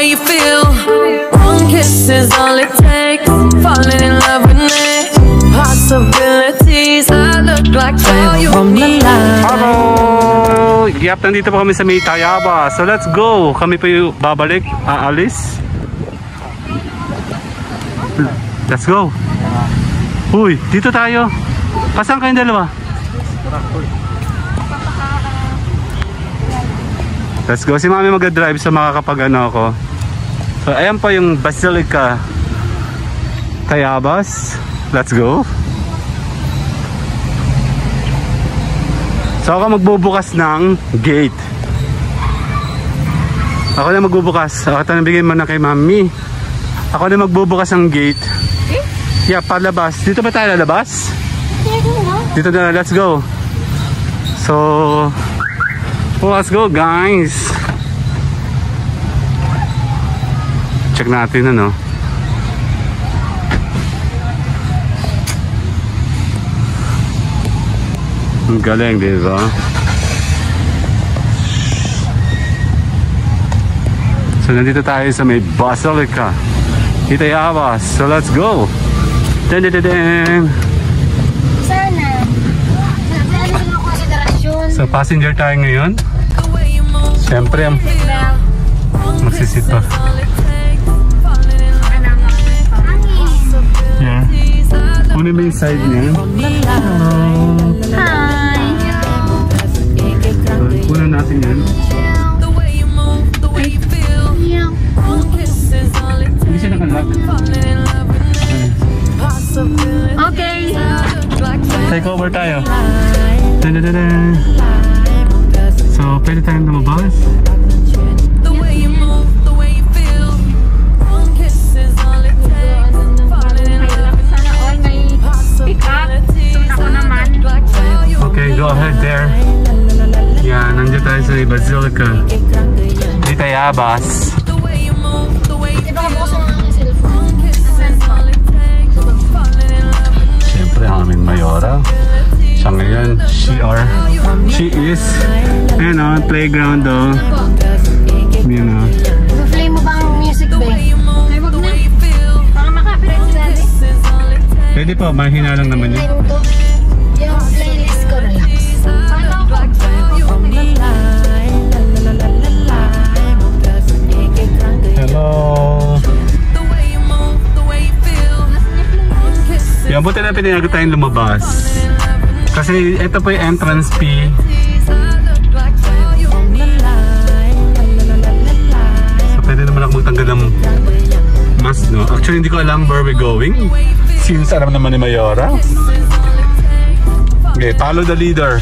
way you feel. One kiss is all it takes. Falling in love with me. Possibilities. I look like all you need. Hello! Yap, nandito po kami sa may Tayaba. So let's go. Kami po yung babalik. Aalis. Let's go. Uy, dito tayo. Pasang kayong dalawa? Let's go. Si mami mag-drive so makakapag-ano ako. So ayan po yung Basilica Tayabas. Let's go. So ako magbubukas ng gate. Ako na magbubukas. Ako na bigay mo na kay mami. Ako na magbubukas ng gate. Yeah, palabas. Dito ba tayo lalabas? Dito na, let's go. So let's go guys. Check natin ano. Ang galing, diba? So nandito tayo sa may Basilica Tayabas. So let's go. Den den den. Sana. Ano yung konsiderasyon? So passenger tayo ngayon. Siyempre magsisit pa. Yeah. Una ba yung side niya? Hello. Hi. So, una natin yan. Hindi siya nakalock. Okay. Take over tayo. So, pwede tayong lumabas. Okay, go ahead there. Yan, nandiyan tayo sa Basilica Tayabas. Siyempre ang aming mayora. Siya ngayon, she is, you know, playground though. You know. Play mo ba ang music ba? Ay, wag na. Baka makapirate sila rin. Pwede po, mahina lang naman yun. Yung playlist ko relax. Hello. Yan, buti na pinayagot tayong lumabas. Kasi ito po yung entrance fee. So pwede naman ako magtanggal ng mask, no? Actually hindi ko alam where we're going. Since alam naman ni Mayora. Okay, follow the leader.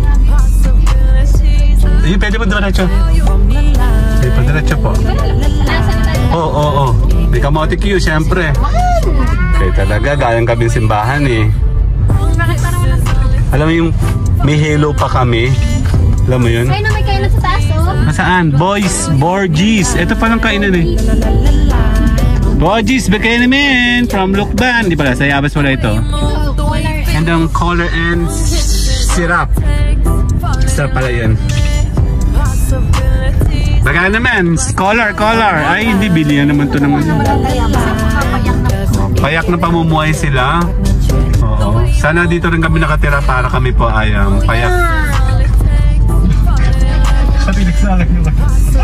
Ayun, pwede mo diretso. Okay, pa diretso po. Oo. May kamote queue, syempre. Okay, talaga, gayang kaming simbahan eh. Alam mo yung may halo pa kami. Alam mo yun? Kaya na may kainan sa taas, oh. Masaan? Boys, Borgies. Ito palang kainan eh. Borgies, bigay namin from Lukban. Di pala, sa Yabas wala ito. And ang color and syrup. Syrup pala yan. Bagay naman, color. Ay, hindi, bilihan naman to naman. Payak na pamumuhay sila. Oo. Sana dito rin kami nakatira para kami po ay payak. Patilig sa akin naman.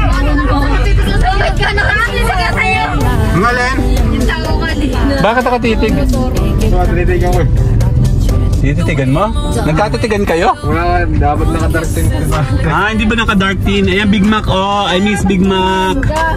Ang alin? Bakit nakatitig? Nakatitig ako eh. Tititigan mo? Nagkatitigan kayo? Wala, dapat naka-dark tint. Hindi ba naka-dark tint? Ayan, Big Mac. Oh, I miss Big Mac.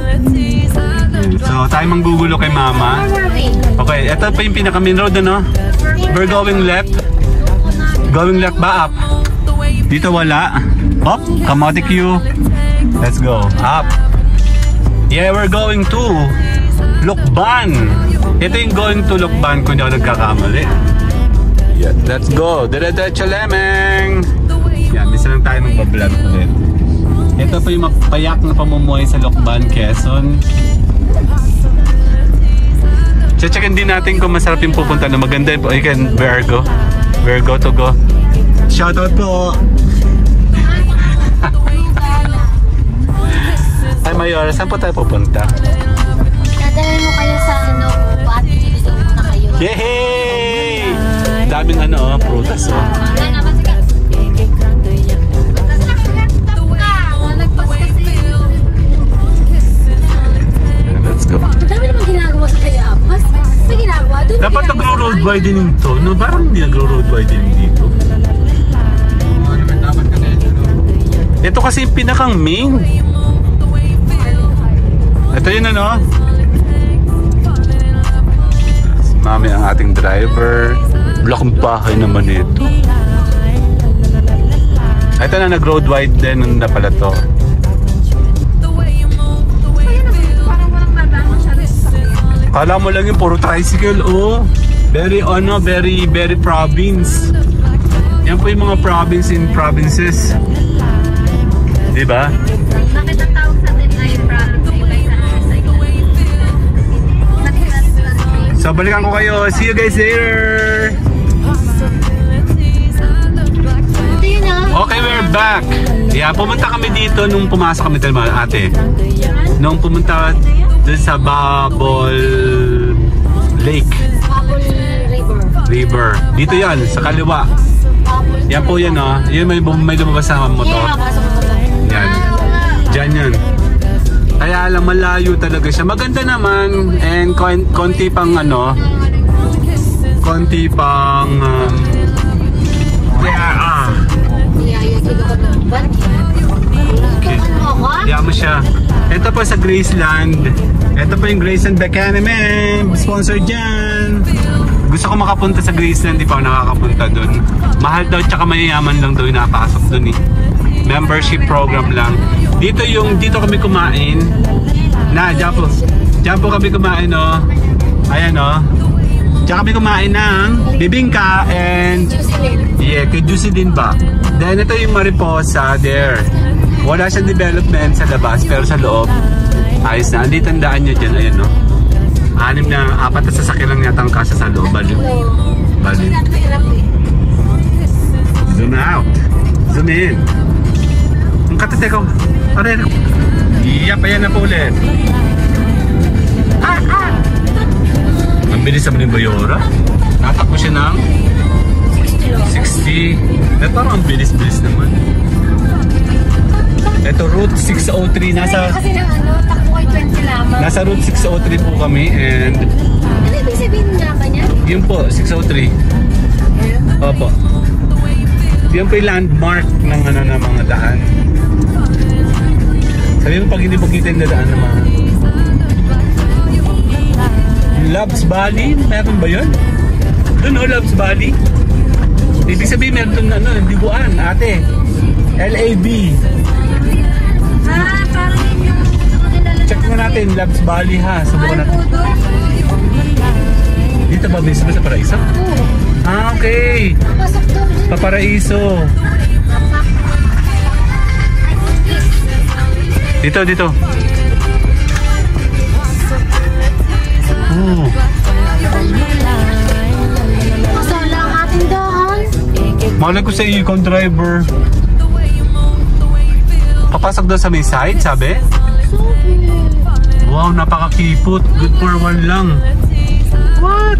So, tayo manggugulo kay Mama. Okay, ito pa yung pinaka-main road, ano? We're going left. Going left ba? Up? Dito wala. Up, kamote queue. Let's go. Up. Yeah, we're going to Lukban. Ito yung going to Lukban kung hindi ako nagkakamali. Yeah, let's go. Dire-diretso lemeng. Yan, isa lang tayo magbablog ulit. Ito po yung mapayak na pamumuhay sa Lukban, Quezon. Checkin din natin kung masarap yung pupunta na maganda po. You can, where go to go. Shoutout po. Ay, Mayor, saan po tayo pupunta? Dadalhin mo kayo sa ano, at dito na kayo. Yehey! Daming prutas oh. Let's go. Madami naman ginagawa sa kaya Apas. May ginagawa doon. Dapat nagro-road widening to. No, parang hindi nagro-road widening dito. Ito kasi yung pinakang main. Ito yun Si Mami ang ating driver. Block bahay naman ito. Ito na nag-road wide din na pala to. Kala mo lang yung puro tricycle, oh. Very province. Yan po yung mga province in provinces. Diba? Bakit ang tawag sa atin ay province? So balikan ko kayo. See you guys later. Okay, we're back. Yeah, pumunta kami dito nung pumasok kami ate. Nung pumunta dun sa Bubble Lake. River. Dito yan, sa kaliwa. Yan po yan, oh. Yan may lumabas na motor. Yan. Diyan yan. Kaya lang malayo talaga siya. Maganda naman. And konti pang konti pang okay. Diyan mo siya. Ito po sa Graceland. Ito po yung Graceland Becanaman. Sponsor dyan. Gusto ko makapunta sa Graceland. Di pa ako nakakapunta dun. Mahal daw tsaka mayayaman lang daw yung napasok dun eh. Membership program lang. Dito kami kumain. Diyan po kami kumain Ayan Diyan kami kumain ng bibingka and kay Juicy din ba. Then ito yung Mariposa there. Wala siyang development sa labas pero sa loob ayos na. Andito ang daan nyo dyan. Ayan 4 na sasakyan lang yata ang kasa sa loob. Balik. Zoom out. Zoom in. Ang katate ko. Aray. Yap, ayan na po ulit. Ang bilis naman yung Bayora. Natakbo siya ng 60. Eh, parang ang bilis-bilis naman. Ito, Route 603. Kasi takbo kayo 20 lamang. Nasa Route 603 po kami and Ano ibig sabihin nga ba niya? yun po, 603. Opo. Yan po yung landmark ng mga daan. Sabi mo pag hindi mo kita yung dadaan naman. Loves Valley? Meron ba yun? Doon Loves Valley? Ibig sabihin meron doon Dibuan, ate. LAB. Parang yun yung Check mo natin, Loves Valley ha. Subukan natin. Dito ba mismo sa Paraiso? Okay. Pasok doon. Paraiso. Dito. Oh. Masala ang ating daan. Malay ko sa icon driver. Papasok doon sa may side, sabi? Wow, napakakipot. Good for one lang. What?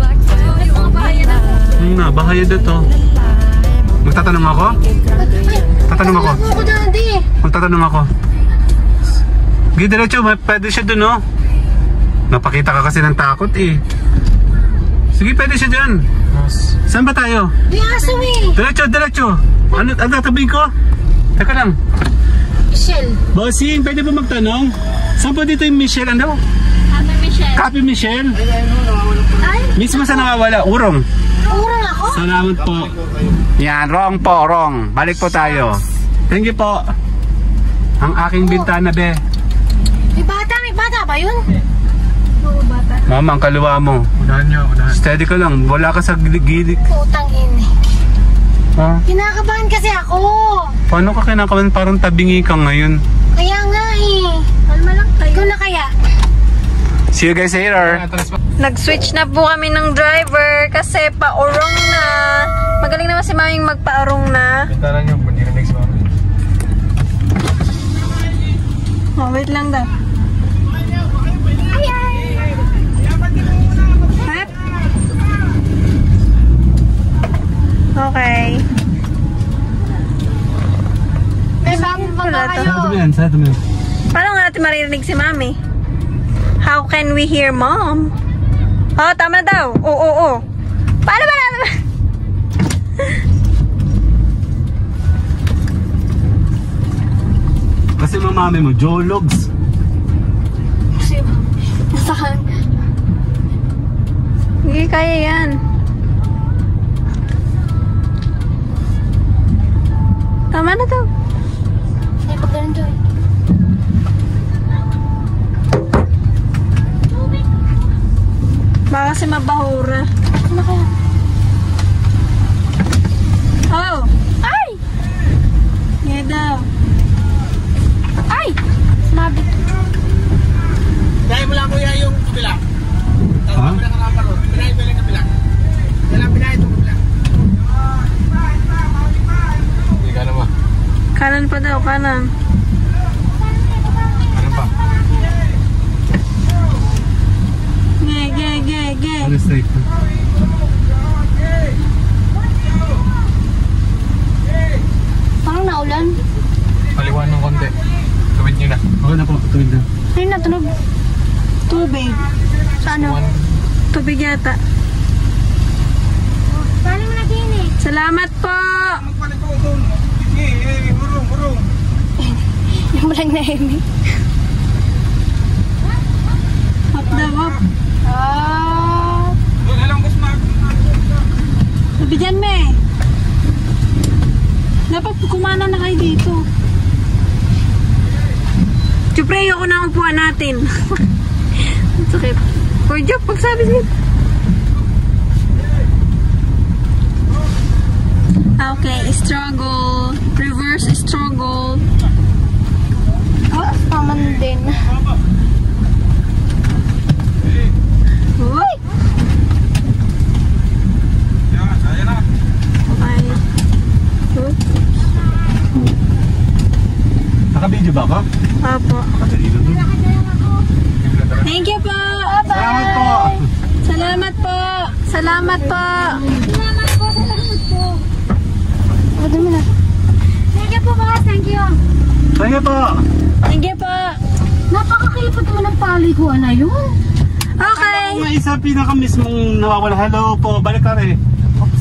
Bahaya na to. Magtatanong ako? Magtatanong ako. Gigi, diretso. Pwede siya dun, Napakita ka kasi ng takot eh. Sige, pwede siya dyan. Saan ba tayo? May aso eh. Diretso. Ano tatabihin ko? Teka lang. Michelle. Bossing, pwede ba magtanong? Saan po dito yung Michelle? Ano? Copy Michelle? Ay, Mismo sa nawawala. Urong ako? Salamat po. Yan, wrong. Balik po tayo. Thank you po. Ang aking bintana, be. May bata ba yun? Oo, bata. Mama, ang kaliwa mo. Unahan. Steady ka lang. Wala ka sa gilid. Putang ini. Ha? Kinakabahan kasi ako. Paano ka kinakabahan? Parang tabingi ka ngayon. Kaya nga eh. Kalma lang kayo. Ikaw na kaya? See you guys later. Nag-switch na po kami ng driver kasi paurong na. Magaling naman si Maming magpaurong na. Bintana niyo, pwede na next month. Oh, wait lang daw. Okay. May bago pa ba kayo? Sarado mo yan. Paano nga natin maririnig si Mami? How can we hear Mom? Oh, tama na daw. Oo. Paano ba natin? Kasi mamami mo, Jologs. Saan? Hindi, kaya yan. Tama na daw. Ay, pag ganun doon. Baka kasi mabahura. Ano kaya? Oh! Ay! Yan daw. Ay! Sumabit. Dahil mo lang kuya yung kabila. Ha? Pinahin mo lang kabila. Pinahin mo kabila. Hindi ka naman. Kanan pa daw, kanan. Ano pa? Ge. Ano straight? Parang naulan. Paliwan ng konti. Tuwid nyo na. Okay na po, tuwid na. Ay, natunog. Tubig. Sa ano? Tubig yata. Paano mo naginig? Salamat po! Magpalit ko doon. Burong. Yung walang nahimik. Up daw, up. Ah. Doon, alam ko smart. Sabi dyan, me. Dapat kumana na kayo dito. Siyempre, ayoko na ang upuan natin. Sakit. For job, pagsabi siya. Okay, struggle. Reverse struggle. Oh, paman din. Uy! Ayan na. Okay. Naka-video ba ako? Apo. Nakadalito doon. Thank you po! Salamat po! Salamat po! Salamat po! Oh, dumi na. Thank you po, boss. Thank you. Thank you po! Thank you po! Napakakilipot mo ng paliguan na yun. Okay! May isa pinaka mismong nawawala. Hello po, balik ka rin. Oops.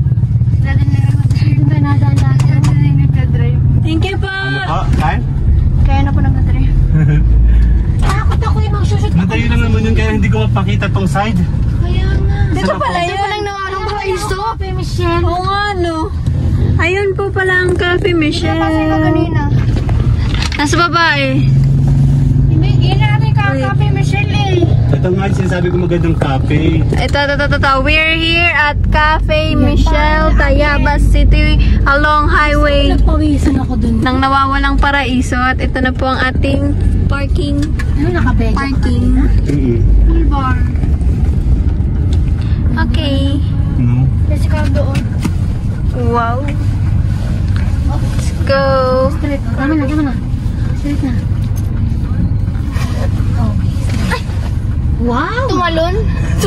Thank you po! Ano po? Kain? Kaya na po nag-drive. Takot ako yung magsusit. Natayo lang naman yun kaya hindi ko mapakita tong side. Kaya nga. Dito Sarap pala po. Ito pa yun! lang Nawawalang Paraiso. Kay Michelle. Oo nga, no? Ayun po pala ang Cafe Michelle. Napasay ko kanina. Nasa babae. Yun na natin kay Michelle eh. Ito nga yung sinasabi ko magandang cafe. Ito. We're here at Cafe Michelle, Tayabas City, along highway Nagpawisan ako dun. ng Nawawalang Paraiso. At ito na po ang ating parking. Ano nakabedyo? Parking. Full bar. Okay. No? Kasi ka doon. Wow. Let's go. Straight. Tama na. Straight na. Wow! Tumalon?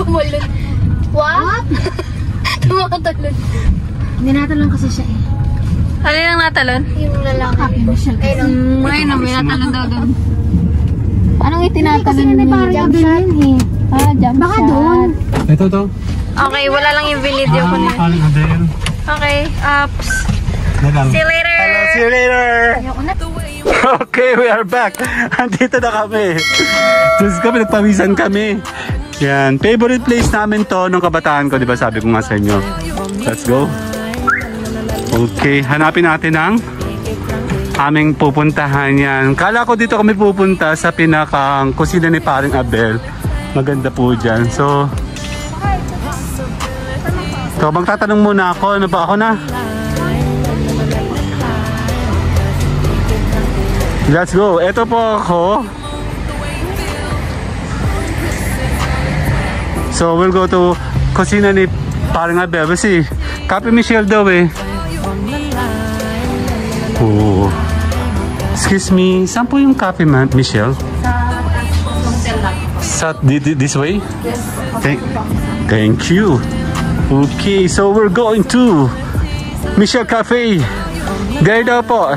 Wow! Tumatalon. Hindi natalon kasi siya eh. Ano yung natalon? Yung lalaki. Happy Michelle. Ngayon na, may natalon daw doon. Anong itinatalon niya? Jump shot. Jump Baka shot. Doon. Ito to. Okay, wala lang yung video ko na. Paling Adele. Okay, ups. Nalang. See you later! Hello, see you later! Okay, we are back. Andito na kami. Diyos kami, nagpawisan kami. Yan, favorite place namin to nung kabataan ko, di ba? Sabi ko nga sa inyo. Let's go. Okay, hanapin natin ang aming pupuntahan yan. Kala ko dito kami pupunta sa pinakang kusina ni Paring Abel. Maganda po dyan. So magtatanong muna ako. Ano ba ako na? Let's go. Ito po ako. So we'll go to kusina ni Paring Abel. Kasi Cafe Michelle daw eh. Oh. Excuse me, saan po yung Cafe Michelle? Sa this way? Yes. Thank you. Okay, so we're going to Michelle Cafe. There daw po.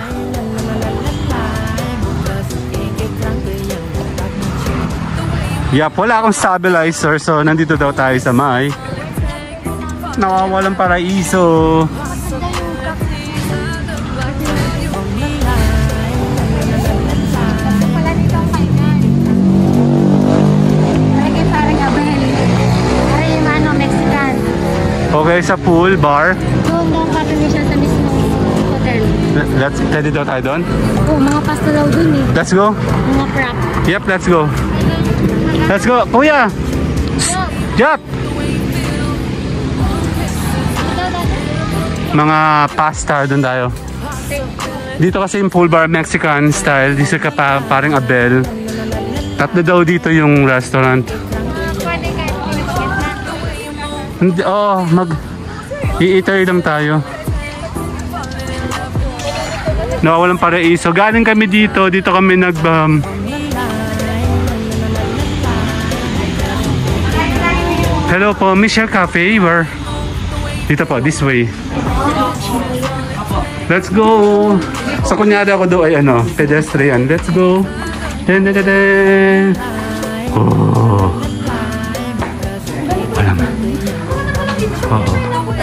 Yep, wala akong stabilizer, so nandito daw tayo sa may Nawawalang Paraiso. Okay, sa pool, bar. Doon daw kami siya sa mismong hotel. Pwede daw tayo doon? Oo, mga pasta daw dun eh. Let's go. Mga prop. Yep, let's go. Let's go. Kuya! Jump! Mga pasta doon tayo. Dito kasi yung pool bar, Mexican style. Dito ka pa, parang Abel. Tatlo daw dito yung restaurant. Hindi, mag-i-eatery lang tayo. Nawawalang Paraiso. Galing kami dito kami hello po, Michelle Cafe, where? Dito po, this way. Let's go! So kunyari ako doon ay pedestrian. Let's go! Den, den, den, den. Oh. Alam. Oo.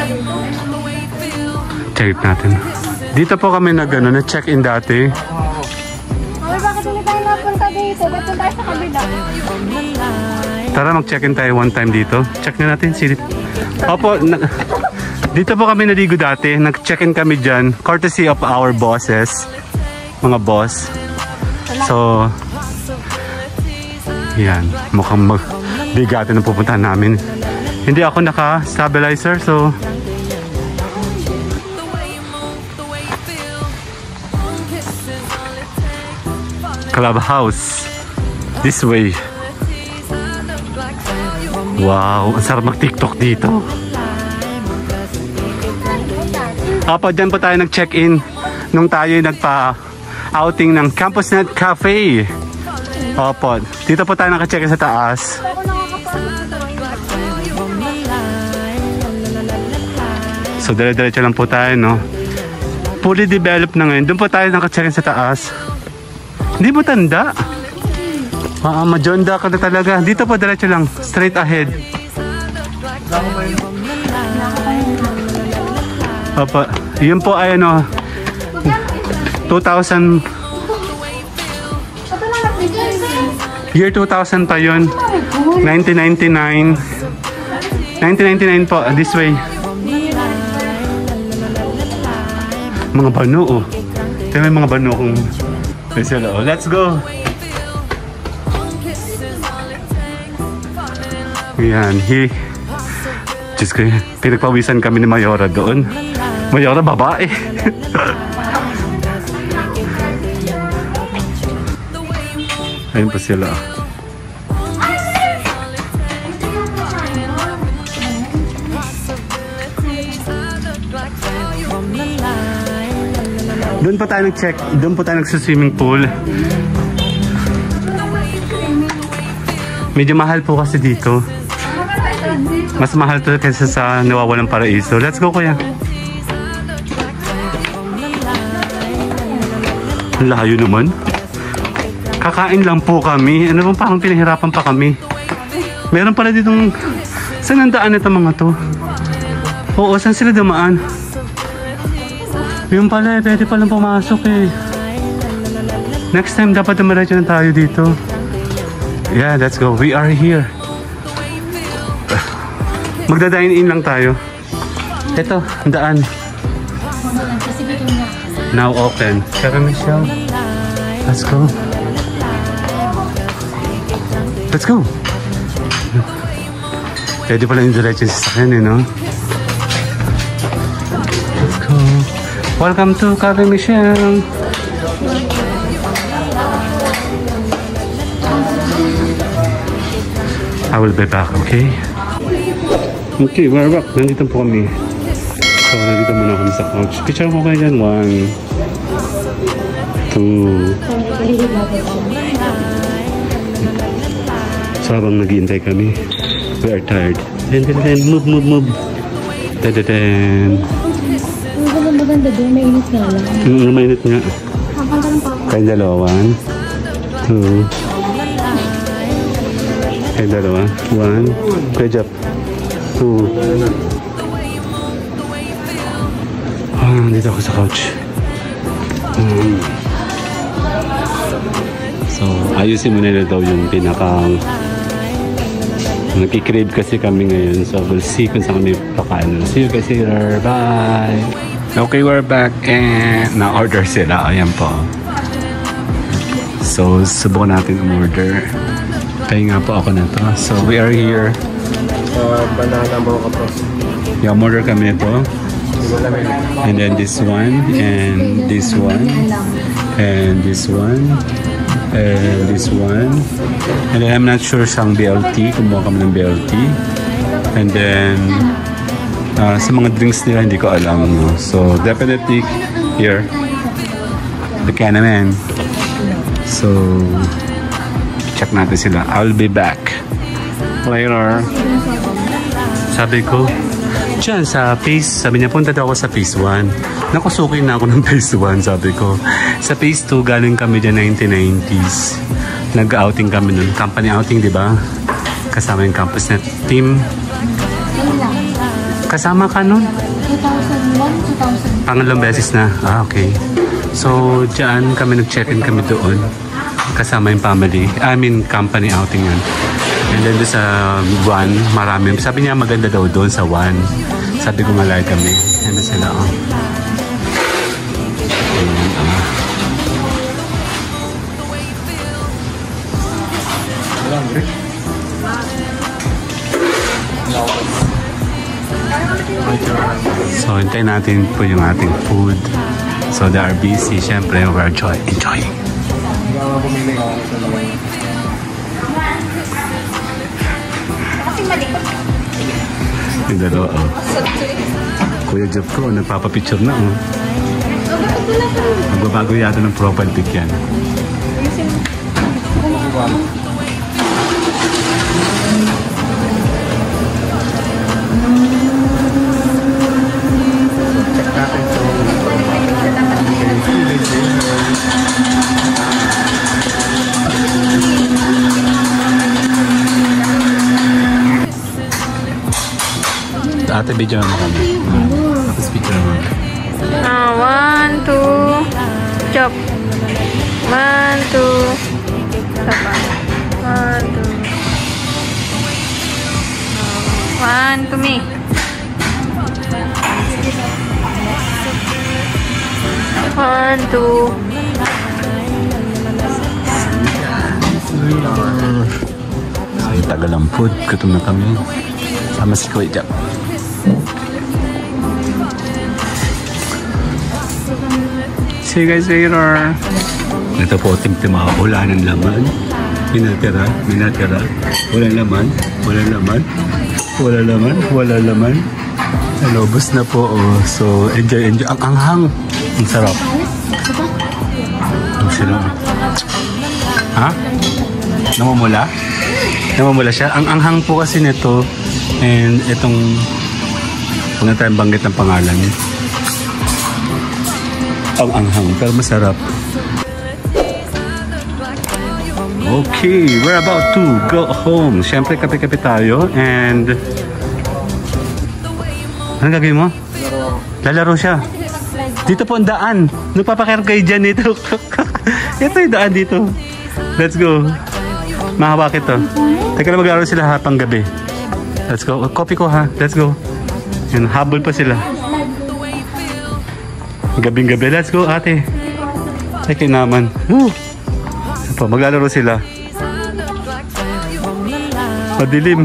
Check natin. Dito po kami na-check-in dati. Ay, bakit hindi tayo napunta dito? Ba't tayo sa kabila? Tara, mag-check-in tayo one time dito. Check na natin. Opo, dito po kami naligo dati. Nag-check-in kami dyan. Courtesy of our bosses. Mga boss. So, yan. Mukhang bigatin na pupuntahan namin. Hindi ako naka-stabilizer, so clubhouse this way. Wow, ang sarap mag-TikTok dito. Apo, dyan po tayo nag-check-in nung tayo nagpa-outing ng Campusnet Cafe. Opo, dito po tayo naka-check-in sa taas. So, dire-diretso lang po tayo, no? Fully developed na ngayon. Doon po tayo naka-check-in sa taas. Hindi mo tanda. Majonda ka na talaga. Dito po, diretso lang. Straight ahead. Opo. Yun po ay 2000. Year 2000 pa yun. 1999. 1999 po. This way. Mga bano, oh. Ito may mga bano kung sila, oh. Let's go! Yan, Diyos ko, pinagpawisan kami ni Mayora doon. Mayora, babae. Ayun pa sila. Doon pa tayo nag-check. Doon pa tayo nagsa-swimming pool. Medyo mahal po kasi dito. Mas mahal to kaysa sa Nawawalang Paraiso. Let's go, kuya. Layo naman. Kakain lang po kami. Ano bang parang pinahirapan pa kami. Meron pala ditong... Saan ang daan ito mga to? Oo, saan sila dumaan? Yung pala, pwede palang pumasok eh. Next time, dapat dumiretso na tayo dito. Yeah, let's go. We are here. Magda-dine-in lang tayo. Ito, ang daan. Now open. Kaya Michelle. Let's go. Let's go. Pwede pala yung diretso sa akin eh, no? Let's go. Welcome to Cafe Michelle. I will be back, okay? Okay, we're back. Nandito po kami. So, nandito muna kami sa couch. Picture ko kayo dyan. 1, 2. So, habang nag-iintay kami, we are tired. Then, move. Then. maganda doon, mainit nga lang. Mainit nga. Kaya dalawa. 1, 2. Kaya dalawa. 1. Kaya jump. 2. Dito ako sa couch. So, ayusin mo nila daw yung pinakang nagkikrave kasi kami ngayon. So, we'll see kung saan kami pakaano. See you guys later. Bye! Okay, we're back and na-order sila. Ayan po. So, subukan natin umorder. Kaya nga po ako na to. So, we are here. Banana mo ka po. Yung order kami ito. And then this one, and this one, and this one, and this one. And then I'm not sure sang BLT, kumuha kami ng BLT. And then sa mga drinks nila hindi ko alam, no? So definitely here the Canaman. So check natin sila. I'll be back later. Sabi ko diyan sa phase, sabi niya punta daw ako sa phase 1. Nakusukin na ako ng phase 1, sabi ko. Sa phase 2 galing kami dyan 1990s. Nag-outing kami nun, company outing, di ba? Kasama yung campus net team. Kasama ka nun? 2001, 2000. Pangalawang beses na. Okay. So dyan kami nag-check-in kami doon. Kasama yung family. I mean company outing yun. And then doon sa 1, marami. Sabi niya maganda daw doon sa 1. Sabi ko malay kami. And then sila, oh. So, hintayin natin po yung ating food. So, they are busy. Siyempre, we're enjoying. Yung dalawa, oh. Kuya Jeff ko, nagpapapicture na, oh. Magbabago yata ng profile pic yan. Ate, video mo kami. Tapos picture mo. 1, 2. Chop. 1, 2. Sapa. 1, 2. 1 to me. 1, 2. Ay, tagal ang food. Gutom na kami. Sama si Kuya Jack. See you guys later. Ito po, Thimawah. Wala ng laman. Minatira. Wala laman. Wala laman. Nalobos na po. Oh. So, enjoy. Ang anghang. Ang sarap. Ang sarap. Ha? Namumula siya. Ang anghang po kasi nito. And itong huwag na tayong banggit ng pangalan. Ang anghang, pero masarap. Okay, we're about to go home. Siyempre, kape-kape tayo. And anong gagawin mo? Lalaro siya. Dito po ang daan. Nagpapakir kayo dyan dito. Ito yung daan dito. Let's go. Mahawak ito. Teka na maglaro sila hapang gabi. Let's go. Copy ko ha. Let's go. Yan, habol pa sila. Gabing-gabi. Let's go, ate. Teka naman. Maglalaro sila. Madilim.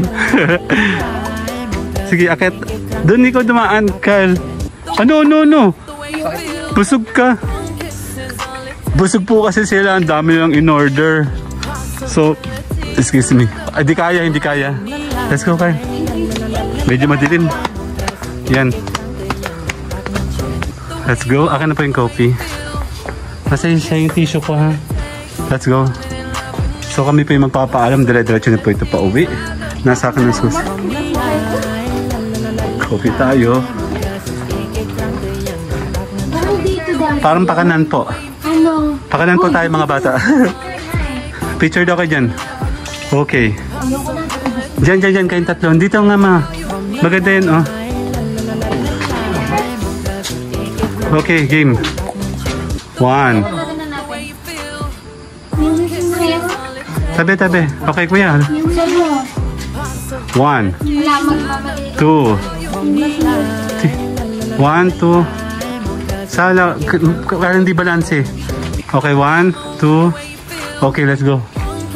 Sige, akit. Doon ikaw dumaan, Kyle. No. Busog ka. Busog po kasi sila. Ang dami lang in-order. So, excuse me. Hindi kaya. Let's go, Kyle. Medyo madilim. Yan. Let's go. Akin na po yung coffee. Nasa siya yung tissue ko, ha. Let's go. So kami po yung magpapaalam. Dire-diretso na po ito pa uwi. Nasa akin ng sus. Coffee tayo. Parang pakanan po. Ano? Pakanan po tayo mga bata. Picture daw kayo dyan. Okay. Dyan, kayong tatlo. Dito nga ma. Maganda yun, oh. Okay, game. 1. Tabi. Okay, kuya. 1. 2. 1, 2. Sala, kaya hindi balance eh. Okay, 1, 2. Okay, let's go.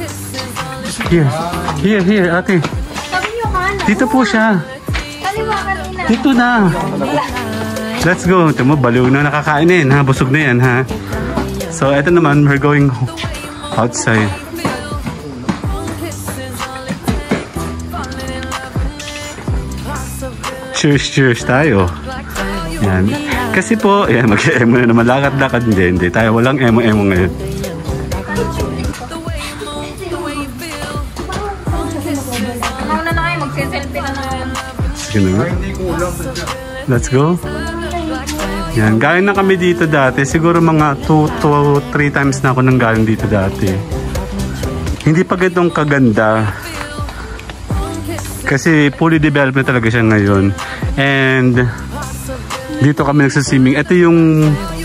Here, ate. Dito po siya. Dito na. Let's go. Ito mo, baliw na nakakainin ha. Busog na yan ha. So, eto naman, we're going outside. Cheers tayo. Yan. Kasi po, yan, mag-emo na naman. Lakad-lakad. Hindi. Tayo walang emo-emo ngayon. Nauna na kayo, magsiselfie na naman. Sige na. Let's go. Yan. Galing na kami dito dati. Siguro mga 2 to 3 times na ako nang galing dito dati. Hindi pa ganitong kaganda. Kasi fully developed na talaga siya ngayon. And dito kami nagsaswimming. Ito yung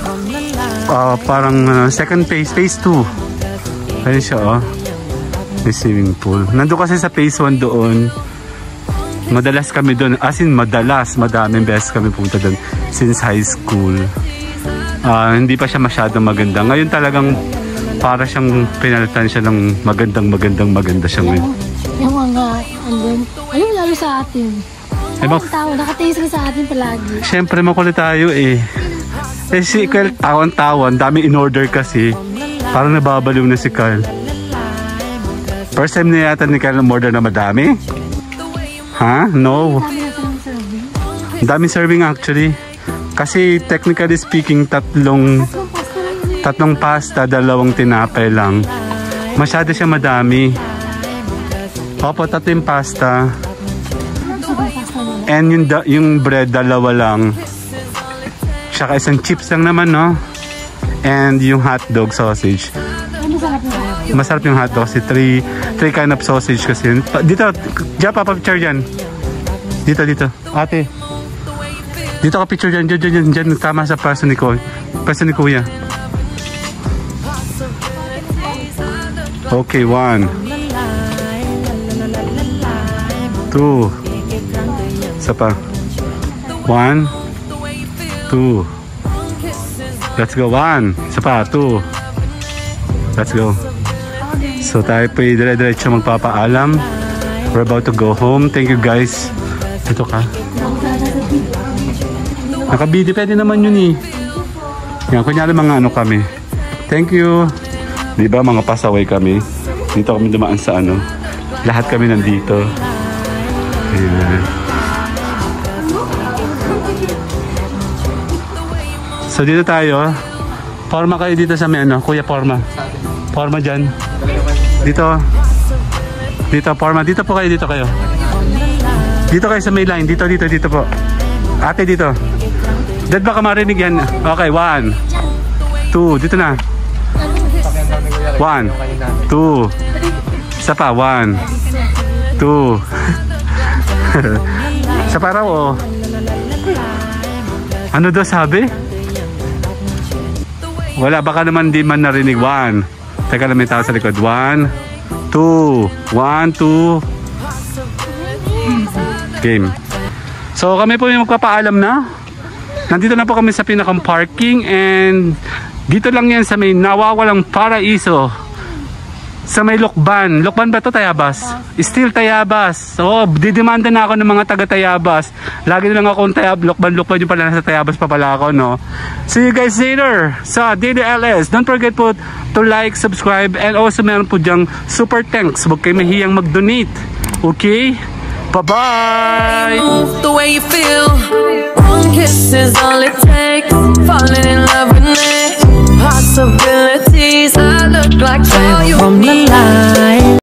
parang second phase, phase 2. Ayun siya, oh. May swimming pool. Nandun kasi sa phase 1 doon. Madalas kami doon. As in, madaming beses kami punta doon since high school. Hindi pa siya masyadong maganda. Ngayon talagang para siyang pinalitan siya ng maganda siya ngayon. Yung mga, ayun lalo sa atin. Ang tao, nakatays ka sa atin palagi. Siyempre makulit tayo eh. Eh si Carl, tawan-tawan, dami in order kasi. Parang nababaliw na si Carl. First time na yata ni Carl order na madami? Ha? No. Ang daming serving actually. Kasi technically speaking, tatlong pasta, 2 tinapay lang. Masyado siya madami. Opo, 3 pasta. And yung bread, 2 lang. Tsaka isang chips lang naman, no? And yung hotdog sausage. Masarap yung hotdog kasi 3 kind of sausage kasi. Dito, diyan papapicture dyan. Dito. Ate. Dito ka picture dyan. Dyan. Tama sa person ni Kuya. Okay, 1. 2. Isa pa. 1, 2. Let's go. 1. Isa pa. 2. Let's go. So tayo po dire-diretso magpapaalam. We're about to go home. Thank you guys. Dito ka. Nakabidi. Pwede naman yun eh. Yan. Kunyari mga ano kami. Thank you. Diba mga pasaway kami. Dito kami dumaan sa ano. Lahat kami nandito. Ayan. So dito tayo. Forma kayo dito sa may ano, Kuya Forma. Forma dyan. Dito. Forma. Dito po kayo, dito kayo. Dito kayo sa may line. Dito po. Ate dito. Dad baka marinig yan. Okay, 1, 2. Dito na. 1, 2. Isa pa, 1, 2. Sa paraw, oh. Ano daw sabi? Wala, baka naman di man narinig. 1. Teka lang, may tao sa likod. 1, 2. 1, 2. Game. So kami po yung magpapaalam na. Nandito na po kami sa pinakang parking. And dito lang yan sa may Nawawalang Paraiso. Sa may Lokban. Lokban ba ito? Tayabas? Still Tayabas. So, didemanda na ako ng mga taga Tayabas. Lagi na lang akong Lokban yung pala nasa Tayabas pa pala ako, no? See you guys later sa DDLS. Don't forget po to like, subscribe, and also meron po dyang super thanks. Huwag kayo mahiyang mag-donate. Okay? Bye-bye! The way you feel. One kiss is all it takes. Falling in love with me. Possibilities. I look like all you need.